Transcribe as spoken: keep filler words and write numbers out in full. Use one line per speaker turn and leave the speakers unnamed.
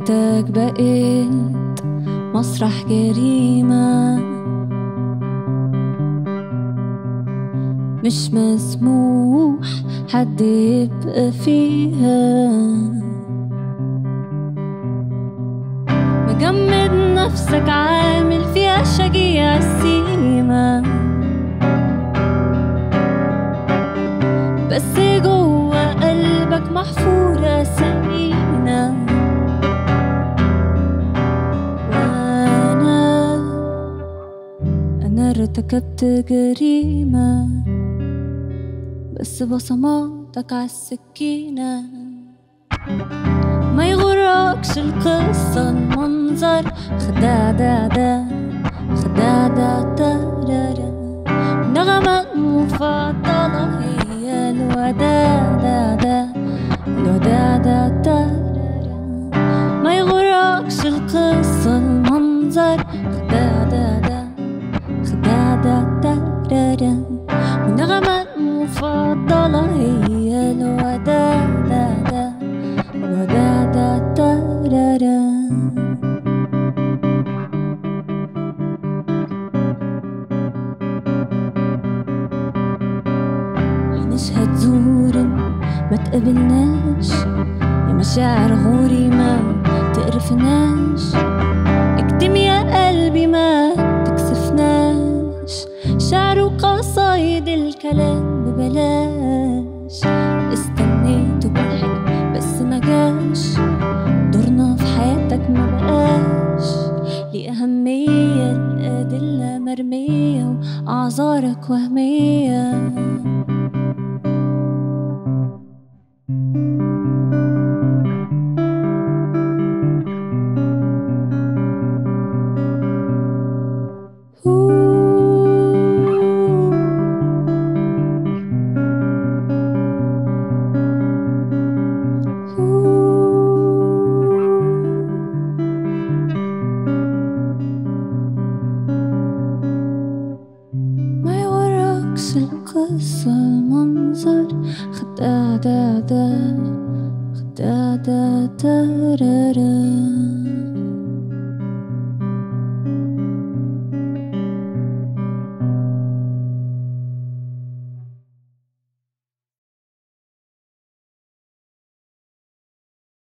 حياتك بقيت مسرح جريمة، مش مسموح حد يبقى فيها. مجمد نفسك عامل فيها شجيع السيمة، بس جوه قلبك محفورة سكينة. وانا انا ارتكبت جريمة، بس بصماتك عالسكينة. ما يغرقش القصة المنظر، خداع دا دا خداع دا تارارا. النغمة المفضلة هي الوداع دا دا الوداع دا تارارا. ما يغرقش القصة المنظر، خداع دا دا خداع دا تارارا. النغمة المفضلة هي الوداع دا دا الوداع دا تارارا. نشهد زور ما تقابلناش، يا مشاعر غوري ما تقرفناش. اكتم يا قلبي ما تكسفناش، شعر وقصايد الكلام ببلاش. استنيت وبضحك بس ما جاش، دورنا في حياتك ما بقاش ليه أهمية. الأدلة مرمية وأعذارك وهمية. القصة المنظر، خداع دا دا خداع دا تارارا.